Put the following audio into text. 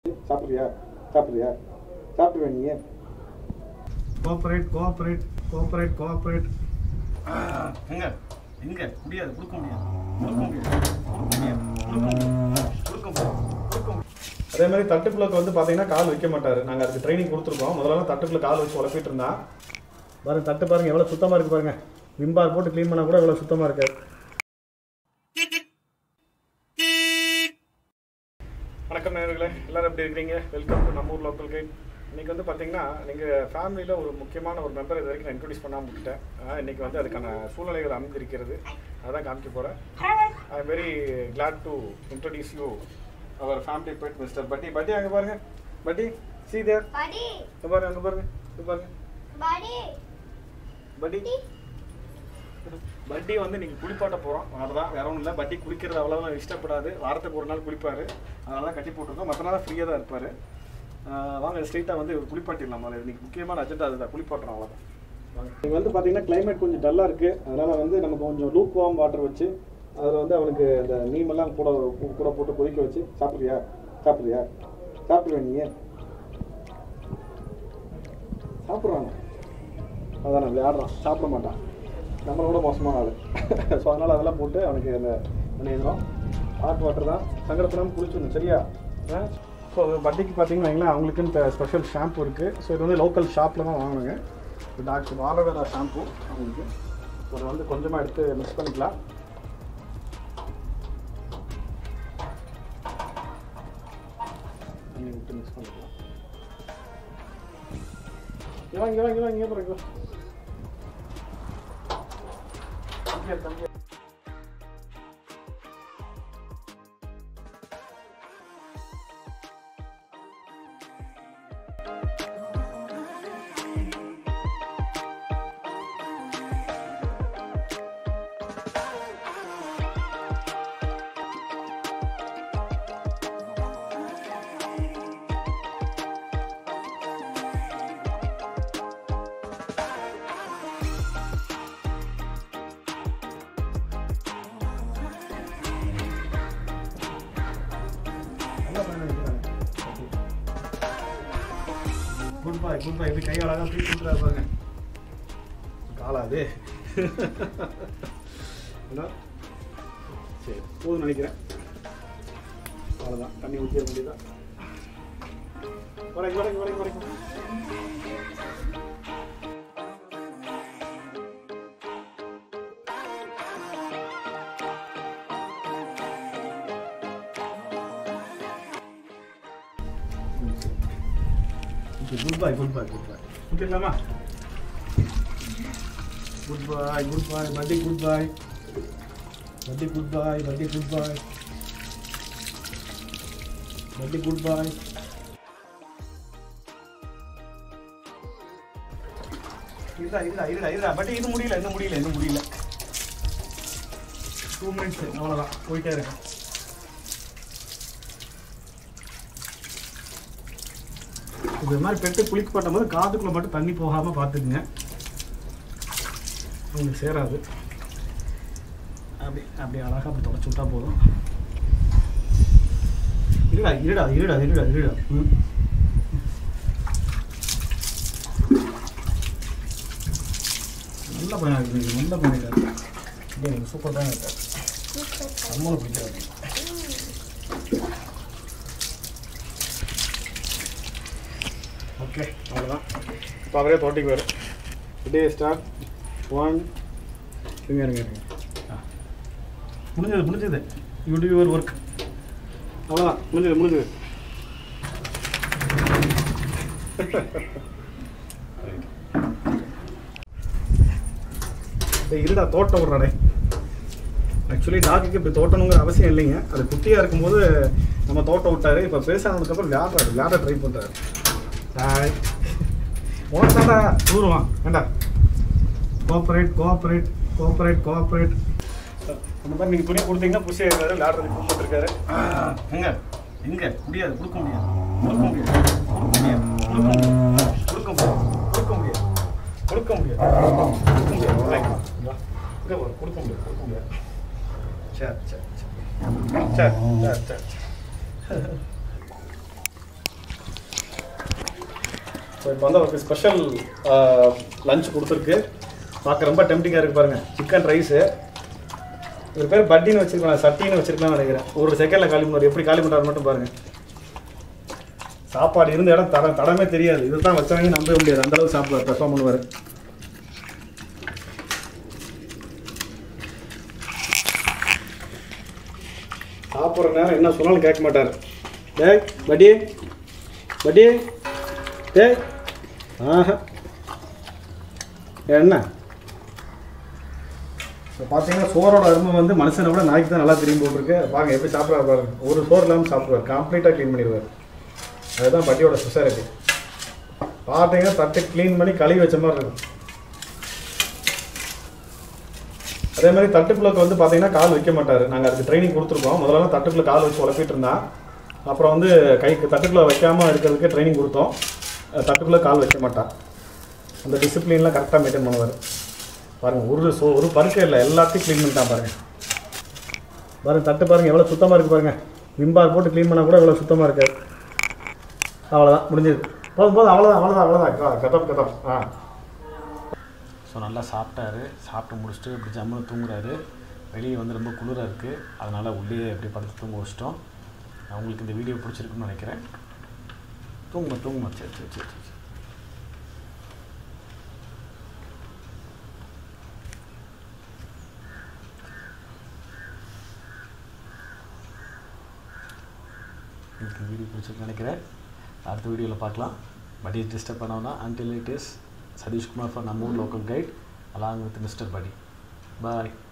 சாப்பிடுறியா சாப்பிடுறியா சாப்பிடுவேன் நீ கோஆபரேட் கோஆபரேட் கோஆபரேட் கோஆபரேட் எங்க எங்க முடியாது கொடுக்க முடியாது அதே மாதிரி தட்டுக்குள்ளக்கு வந்து பார்த்தீங்கன்னா கால் வைக்க மாட்டார். நாங்கள் அதுக்கு ட்ரைனிங் கொடுத்துருக்கோம். முதல்ல தட்டுக்குள்ள கால் வச்சு உழப்பிட்டு இருந்தா பாருங்க. தட்டு பாருங்க எவ்வளோ சுத்தமாக இருக்குது பாருங்க. விம்பார் போட்டு க்ளீன் பண்ணால் கூட எவ்வளோ சுத்தமாக இருக்காது. வணக்கம் நேயர்களே, எல்லாரும் எப்படி இருக்கிறீங்க? வெல்கம் டு நம்ம ஊர் லோக்கல் கைட். இன்றைக்கி வந்து பார்த்தீங்கன்னா நீங்கள் ஃபேமிலியில் ஒரு முக்கியமான ஒரு மெம்பர் இது வரைக்கும் நான் இன்ட்ரடியூஸ் பண்ணாமல் விட்டுட்டேன். இன்றைக்கி வந்து அதுக்கான சூழ்நிலைகள் அமைந்திருக்கிறது. அதான் காமிக்க போகிறேன். I am very glad to introduce you our family pet mister Buddy. Buddy அங்கே பாருங்க. பட்டி see there. பட்டி அங்கே பாருங்க, அங்கே பாருங்க, இங்கே பாருங்க. பட்டி பட்டி வந்து நீங்கள் குளிப்பாட்ட போகிறோம். அவ்வளோதான், வேற ஒன்றும் இல்லை. பட்டி குளிக்கிறது அவ்வளோதான் இஷ்டப்படாது. வாரத்துக்கு ஒரு நாள் குளிப்பார். அதனால தான் கட்டி போட்டிருக்கோம். மற்ற நாள் ஃப்ரீயாக தான் இருப்பார். வாங்க ஸ்ட்ரெயிட்டாக வந்து குளிப்பாட்டிடலாம். இன்றைக்கி முக்கியமான அஜெண்டா அதுதான், குளிப்பாட்டுறோம். அவ்வளோதான் வாங்க. நீங்கள் வந்து பார்த்தீங்கன்னா கிளைமேட் கொஞ்சம் டல்லாக இருக்குது. அதனால் வந்து நம்ம கொஞ்சம் லூக் வார்ம் வாட்டர் வச்சு அதில் வந்து அவனுக்கு அந்த நீமெல்லாம் கூட கூட போட்டு கொதிக்க வச்சு சாப்பிட்றியா சாப்பிட்றியா சாப்பிடுவேன் நீ சாப்பிட்றாங்க. அதான் விளையாடுறான், சாப்பிட மாட்டான். நம்மளோட மோசமான ஆள். ஸோ அதனால் அதெல்லாம் போட்டு அவனுக்கு அந்த பண்ணிடுறோம். ஹாட் வாட்டர் தான், சங்கடப்படாமல் குளிச்சிடணும். சரியா? ஸோ பட்டிக்கு பார்த்தீங்கன்னா வைங்களேன், அவங்களுக்குன்னு ஸ்பெஷல் ஷாம்பு இருக்குது. ஸோ இது வந்து லோக்கல் ஷாப்பில் தான் வாங்கினுங்க. டாக்டர் ஆலோவேரா ஷாம்பு அவங்களுக்கு. அதை வந்து கொஞ்சமாக எடுத்து மிக்ஸ் பண்ணிக்கலாம். தண்ணி விட்டு மிக்ஸ் பண்ணிக்கலாம். இங்கே வாங்க பாருங்க. தம்பி குட் பாய் இப்படி கை அழகாக தூக்கி கொடுத்துறாரு பாருங்க. காலாது சரி போதும் நினைக்கிறேன். அவ்வளோதான், தண்ணி ஊற்றிட வேண்டியதான். வரைக்கும் குட் பாய் ஓகேங்களாமா? குட் பாய் பட்டி குட் பாய் இருடா பட்டி. இது முடியல 2 minutes அவ்வளோதான், போயிட்டே இருக்கேன். இது மாதிரி பெட்டு குளிக்க பண்ணும்போது காதுக்குள்ளே மட்டும் தண்ணி போகாமல் பார்த்துக்குங்க, உங்களுக்கு சேராது. அப்படி அழகாக அப்படி தொடச்சி விட்டா போதும். இருடா நல்ல பையனாக இருக்குது. நல்ல பையனாக இருக்குது. எனக்கு சூப்பர் தான் இருக்காது. நம்மளும் பிடிக்காது. ஓகே அவ்வளோதான். இப்போ அவரே தோட்டிக்கு வரும். டே ஸ்டார்ட் 1 இருங்க முடிஞ்சது. You do your work. அவ்வளோதான், முடிஞ்சது. இருடா தோட்ட விட்றானே. ஆக்சுவலி டாக்குக்கு இப்படி தோட்டணுங்கிற அவசியம் இல்லைங்க. அது குட்டியாக இருக்கும்போது நம்ம தோட்ட விட்டாரு. இப்போ பெருசானதுக்கப்புறம் விளையாட ட்ரை பண்ணுறாரு. உனக்கு தூருவான் வேண்டா. கோஆபரேட் அந்த மாதிரி நீங்கள் துணி கொடுத்தீங்கன்னா புஷியாக இருக்காரு, விளையாடுறதுக்கு கூப்பிட்டுருக்காரு. எங்க முடியாது, கொடுக்க முடியாது. சரி ஸோ இப்போ வந்து அவருக்கு ஸ்பெஷல் லஞ்ச் கொடுத்துருக்கு. பார்க்க ரொம்ப டெம்டிங்காக இருக்குது பாருங்கள். Chicken rice. ஒரு பேர் பட்டின்னு வச்சுருக்கலாம், சட்டின்னு வச்சுருக்கலாம்னு நினைக்கிறேன். ஒரு செகண்டில் காலி பண்ணுவார். எப்படி காலி பண்ணுறாரு மட்டும் பாருங்கள். சாப்பாடு இருந்த இடம் தடமே தெரியாது. இது தான் வச்சாங்க நம்பவே முடியாது. அந்தளவுக்கு சாப்பிடுவார், பெர்ஃபார்ம் பண்ணுவார். சாப்பிட்ற நேரம் என்ன சொன்னாலும் கேட்க மாட்டார். டேய் பட்டி பட்டி டேய் ஆஹா என்ன. இப்போ பார்த்தீங்கன்னா சோரோட அருமை வந்து மனுஷனை விட நாய்க்கு தான் நல்லா தெரியும் போட்டிருக்கு. பாருங்க எப்படி சாப்பிட்றாரு பாருங்க. ஒரு சோறு இல்லாமல் சாப்பிடுவார். கம்ப்ளீட்டாக க்ளீன் பண்ணிடுவார். அதுதான் பட்டியோட ஸ்பெஷாலிட்டி. பார்த்தீங்கன்னா தட்டு க்ளீன் பண்ணி கழுவி வச்ச மாதிரி இருக்கும். அதே மாதிரி தட்டுக்குள்ளே வந்து பார்த்தீங்கன்னா கால் வைக்க மாட்டார். நாங்கள் அதுக்கு ட்ரைனிங் கொடுத்துருக்கோம். முதல்ல தட்டுக்குள்ளே கால் வச்சு உழப்பிட்டு இருந்தான். அப்புறம் வந்து கைக்கு தட்டுக்குள்ளே வைக்காமல் இருக்கிறதுக்கு ட்ரைனிங் கொடுத்தோம். தட்டுக்குள்ளே கால் வைக்க மாட்டான். அந்த டிசிப்ளின்லாம் கரெக்டாக மெயின்டைன் பண்ணுவார். பாருங்கள், ஒரு பருக்கை இல்லை, எல்லாத்தையும் க்ளீன் பண்ணிட்டான் பாருங்கள். பாருங்கள் தட்டு பாருங்கள் எவ்வளோ சுத்தமாக இருக்குது பாருங்கள். விம்பார் போட்டு க்ளீன் பண்ணால் கூட எவ்வளோ சுத்தமாக இருக்காது. அவ்வளோதான் முடிஞ்சது. போதும் அவ்வளோதான் கதம். ஸோ நல்லா சாப்பிட்டாரு. சாப்பிட்டு முடிச்சுட்டு இப்படி ஜம்முன்னு தூங்குறாரு. வெளியே வந்து ரொம்ப குளிராக இருக்குது. அதனால் உள்ளே எப்படி படுத்து தூங்க வச்சிட்டோம். அவங்களுக்கு இந்த வீடியோ பிடிச்சிருக்குன்னு நினைக்கிறேன். தூங்குமா சரி. உங்களுக்கு வீடியோ பிடிச்சிருக்குன்னு நினைக்கிறேன். அடுத்த வீடியோவில் பார்க்கலாம். Buddy டிஸ்டர்ப் பண்ணோன்னா until it is Sadish Kumar for Namur local guide along with Mr. Buddy. Bye.